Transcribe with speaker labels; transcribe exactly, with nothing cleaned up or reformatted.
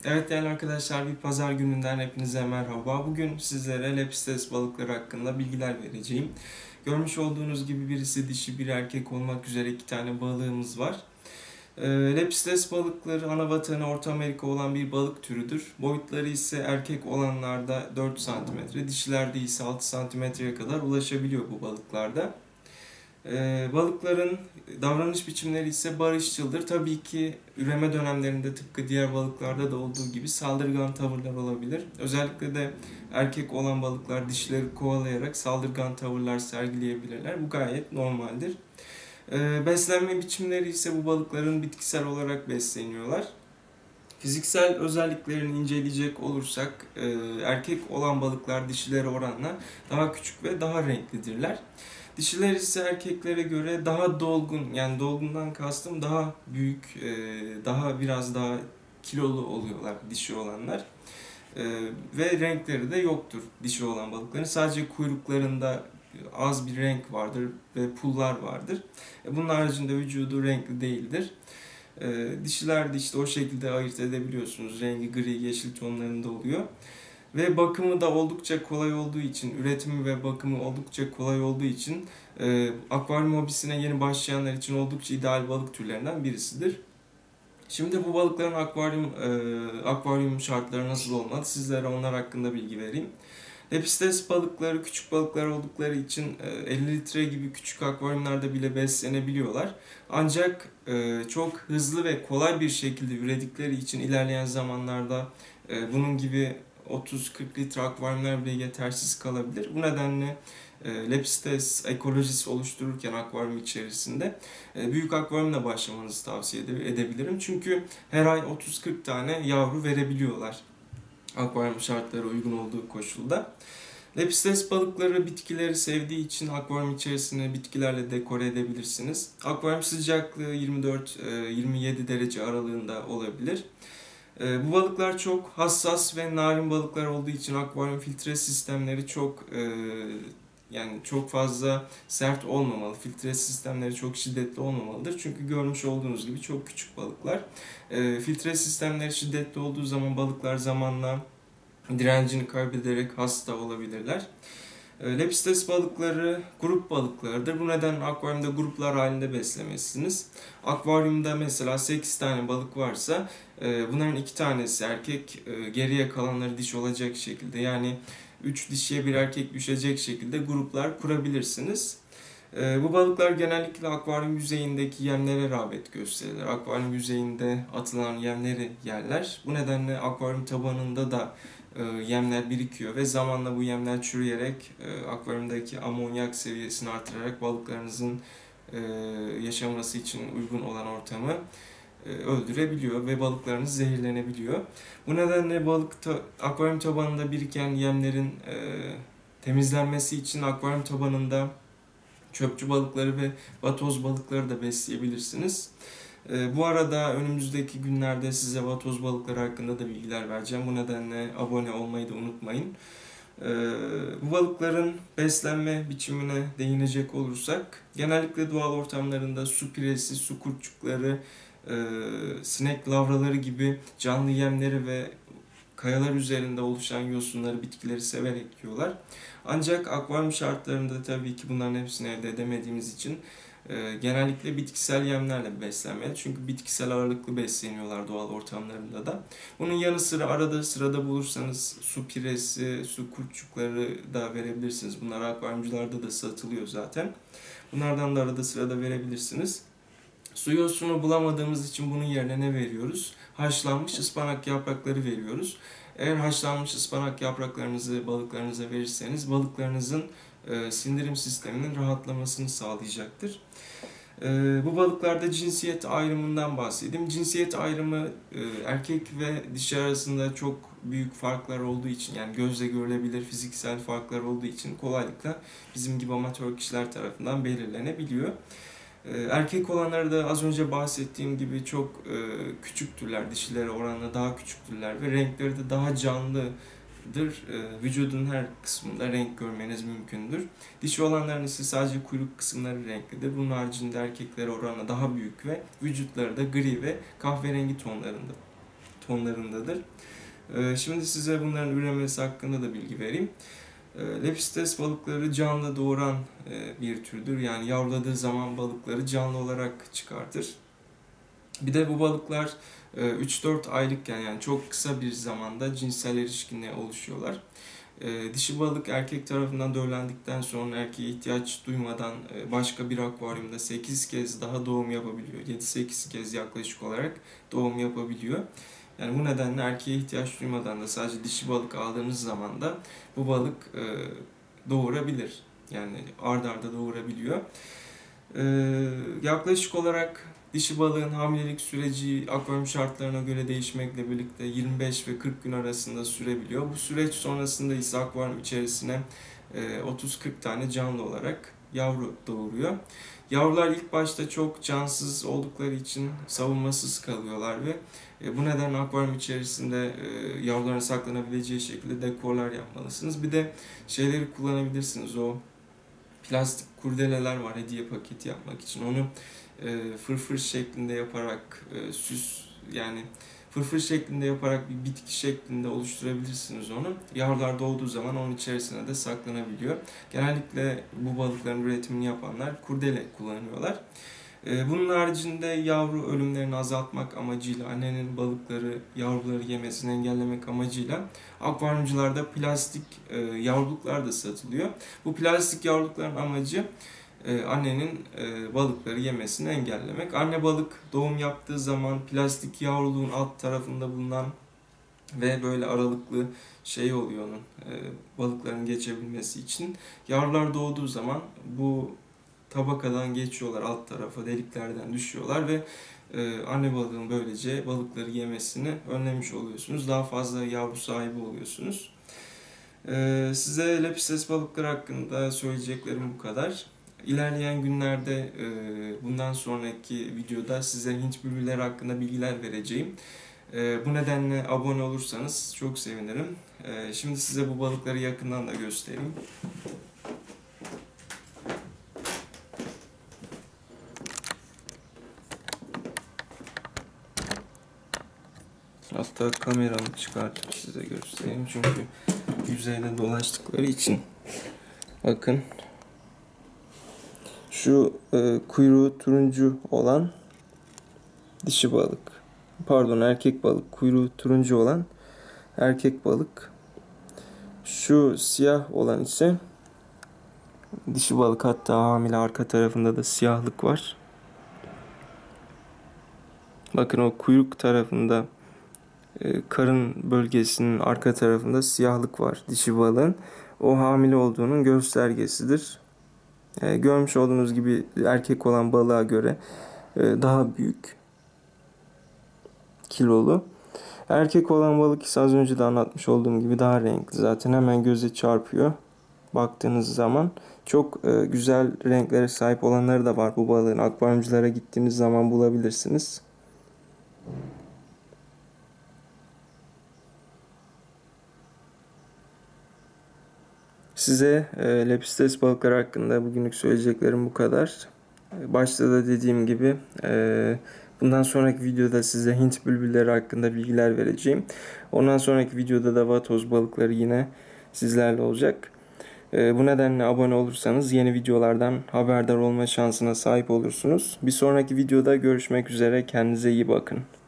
Speaker 1: Evet değerli arkadaşlar, bir pazar gününden hepinize merhaba. Bugün sizlere Lepistes balıkları hakkında bilgiler vereceğim. Görmüş olduğunuz gibi birisi dişi bir erkek olmak üzere iki tane balığımız var. Ee, Lepistes balıkları ana vatanı Orta Amerika olan bir balık türüdür. Boyutları ise erkek olanlarda dört santimetre, dişilerde ise altı santimetreye kadar ulaşabiliyor bu balıklarda. Ee, balıkların davranış biçimleri ise barışçıldır. Tabii ki üreme dönemlerinde tıpkı diğer balıklarda da olduğu gibi saldırgan tavırlar olabilir. Özellikle de erkek olan balıklar dişileri kovalayarak saldırgan tavırlar sergileyebilirler. Bu gayet normaldir. Ee, beslenme biçimleri ise bu balıkların bitkisel olarak besleniyorlar. Fiziksel özelliklerini inceleyecek olursak e, erkek olan balıklar dişilere oranla daha küçük ve daha renklidirler. Dişiler ise erkeklere göre daha dolgun, yani dolgundan kastım daha büyük, e, daha biraz daha kilolu oluyorlar dişi olanlar. E, Ve renkleri de yoktur dişi olan balıkların. Sadece kuyruklarında az bir renk vardır ve pullar vardır. E, bunun haricinde vücudu renkli değildir. E, dişilerde işte o şekilde ayırt edebiliyorsunuz. Rengi gri, yeşil tonlarında oluyor. Ve bakımı da oldukça kolay olduğu için, üretimi ve bakımı oldukça kolay olduğu için e, akvaryum hobisine yeni başlayanlar için oldukça ideal balık türlerinden birisidir. Şimdi bu balıkların akvaryum e, akvaryum şartları nasıl olmalı? Sizlere onlar hakkında bilgi vereyim. Lepistes balıkları küçük balıklar oldukları için elli litre gibi küçük akvaryumlarda bile beslenebiliyorlar. Ancak çok hızlı ve kolay bir şekilde üredikleri için ilerleyen zamanlarda bunun gibi otuz kırk litre akvaryumlar bile yetersiz kalabilir. Bu nedenle Lepistes ekolojisi oluştururken akvaryum içerisinde büyük akvaryumla başlamanızı tavsiye edebilirim. Çünkü her ay otuz kırk tane yavru verebiliyorlar akvaryum şartları uygun olduğu koşulda. Lepistes balıkları bitkileri sevdiği için akvaryum içerisine bitkilerle dekore edebilirsiniz. Akvaryum sıcaklığı yirmi dört yirmi yedi derece aralığında olabilir. Bu balıklar çok hassas ve narin balıklar olduğu için akvaryum filtre sistemleri çok yani çok fazla sert olmamalı. Filtre sistemleri çok şiddetli olmamalıdır. Çünkü görmüş olduğunuz gibi çok küçük balıklar. Filtre sistemleri şiddetli olduğu zaman balıklar zamanla direncini kaybederek hasta olabilirler. Lepistes balıkları grup balıklarıdır. Bu nedenle akvaryumda gruplar halinde beslemezsiniz. Akvaryumda mesela sekiz tane balık varsa bunların iki tanesi erkek, geriye kalanları dişi olacak şekilde, yani üç dişiye bir erkek düşecek şekilde gruplar kurabilirsiniz. Bu balıklar genellikle akvaryum yüzeyindeki yemlere rağbet gösterirler. Akvaryum yüzeyinde atılan yemleri yerler. Bu nedenle akvaryum tabanında da yemler birikiyor ve zamanla bu yemler çürüyerek akvaryumdaki amonyak seviyesini artırarak balıklarınızın yaşaması için uygun olan ortamı öldürebiliyor ve balıklarınız zehirlenebiliyor. Bu nedenle balık ta, akvaryum tabanında biriken yemlerin e, temizlenmesi için akvaryum tabanında çöpçü balıkları ve vatoz balıkları da besleyebilirsiniz. E, bu arada önümüzdeki günlerde size vatoz balıkları hakkında da bilgiler vereceğim. Bu nedenle abone olmayı da unutmayın. E, bu balıkların beslenme biçimine değinecek olursak, genellikle doğal ortamlarında su piresi, su kurtçukları, Ee, sinek lavraları gibi canlı yemleri ve kayalar üzerinde oluşan yosunları, bitkileri severek yiyorlar. Ancak akvaryum şartlarında tabii ki bunların hepsini elde edemediğimiz için e, genellikle bitkisel yemlerle beslenmeli. Çünkü bitkisel ağırlıklı besleniyorlar doğal ortamlarında da. Bunun yanı sıra arada sırada bulursanız su piresi, su kurtçukları da verebilirsiniz. Bunlar akvaryumcularda da satılıyor zaten. Bunlardan da arada sırada verebilirsiniz. Su yosunu bulamadığımız için bunun yerine ne veriyoruz? Haşlanmış ıspanak yaprakları veriyoruz. Eğer haşlanmış ıspanak yapraklarınızı balıklarınıza verirseniz balıklarınızın e, sindirim sisteminin rahatlamasını sağlayacaktır. E, bu balıklarda cinsiyet ayrımından bahsedeyim. Cinsiyet ayrımı e, erkek ve dişi arasında çok büyük farklar olduğu için, yani gözle görülebilir fiziksel farklar olduğu için kolaylıkla bizim gibi amatör kişiler tarafından belirlenebiliyor. Erkek olanları da az önce bahsettiğim gibi çok e, küçüktürler, dişilere oranla daha küçüktürler ve renkleri de daha canlıdır. E, vücudun her kısmında renk görmeniz mümkündür. Dişi olanların ise sadece kuyruk kısımları renklidir. Bunun haricinde erkeklere oranla daha büyük ve vücutları da gri ve kahverengi tonlarında tonlarındadır. E, şimdi size bunların üremesi hakkında da bilgi vereyim. E, Lepistes balıkları canlı doğuran e, bir türdür. Yani yavruladığı zaman balıkları canlı olarak çıkartır. Bir de bu balıklar üç dört aylıkken, yani çok kısa bir zamanda cinsel erişkinliğe oluşuyorlar. E, dişi balık erkek tarafından döllendikten sonra erkeğe ihtiyaç duymadan e, başka bir akvaryumda sekiz kez daha doğum yapabiliyor. yedi sekiz kez yaklaşık olarak doğum yapabiliyor. Yani bu nedenle erkeğe ihtiyaç duymadan da sadece dişi balık aldığınız zaman da bu balık e, doğurabilir. Yani ard arda doğurabiliyor. E, yaklaşık olarak dişi balığın hamilelik süreci akvaryum şartlarına göre değişmekle birlikte yirmi beş ve kırk gün arasında sürebiliyor. Bu süreç sonrasında ise akvaryum içerisine otuz kırk tane canlı olarak yavru doğuruyor. Yavrular ilk başta çok cansız oldukları için savunmasız kalıyorlar ve bu nedenle akvaryum içerisinde yavruların saklanabileceği şekilde dekorlar yapmalısınız. Bir de şeyleri kullanabilirsiniz. O plastik kurdeleler var hediye paketi yapmak için. Onu e, fırfır şeklinde yaparak e, süs, yani fırfır şeklinde yaparak bir bitki şeklinde oluşturabilirsiniz onu. Yavrular doğduğu zaman onun içerisine de saklanabiliyor. Genellikle bu balıkların üretimini yapanlar kurdele kullanıyorlar. E, bunun haricinde yavru ölümlerini azaltmak amacıyla, annenin balıkları yavruları yemesini engellemek amacıyla akvaryumcularda plastik e, yavruluklar da satılıyor. Bu plastik yavrulukların amacı annenin balıkları yemesini engellemek. Anne balık doğum yaptığı zaman plastik yavruluğun alt tarafında bulunan ve böyle aralıklı şey oluyor onun, balıkların geçebilmesi için. Yavrular doğduğu zaman bu tabakadan geçiyorlar, alt tarafa deliklerden düşüyorlar ve anne balığın böylece balıkları yemesini önlemiş oluyorsunuz. Daha fazla yavru sahibi oluyorsunuz. Size Lepistes balıkları hakkında söyleyeceklerim bu kadar. İlerleyen günlerde bundan sonraki videoda size Hint bülbülleri hakkında bilgiler vereceğim. Bu nedenle abone olursanız çok sevinirim. Şimdi size bu balıkları yakından da göstereyim. Hatta kameramı çıkartıp size göstereyim çünkü yüzeyde dolaştıkları için. Bakın. Şu e, kuyruğu turuncu olan dişi balık. Pardon, erkek balık. Kuyruğu turuncu olan erkek balık. Şu siyah olan ise dişi balık. Hatta hamile, arka tarafında da siyahlık var. Bakın o kuyruk tarafında, e, karın bölgesinin arka tarafında siyahlık var dişi balığın. O hamile olduğunun göstergesidir. E, görmüş olduğunuz gibi erkek olan balığa göre e, daha büyük, kilolu. Erkek olan balık ise az önce de anlatmış olduğum gibi daha renkli. Zaten hemen göze çarpıyor. Baktığınız zaman çok e, güzel renklere sahip olanları da var bu balığın. Akvaryumculara gittiğiniz zaman bulabilirsiniz. Size e, Lepistes balıkları hakkında bugünlük söyleyeceklerim bu kadar. Başta da dediğim gibi e, bundan sonraki videoda size Hint bülbülleri hakkında bilgiler vereceğim. Ondan sonraki videoda da vatoz balıkları yine sizlerle olacak. E, bu nedenle abone olursanız yeni videolardan haberdar olma şansına sahip olursunuz. Bir sonraki videoda görüşmek üzere. Kendinize iyi bakın.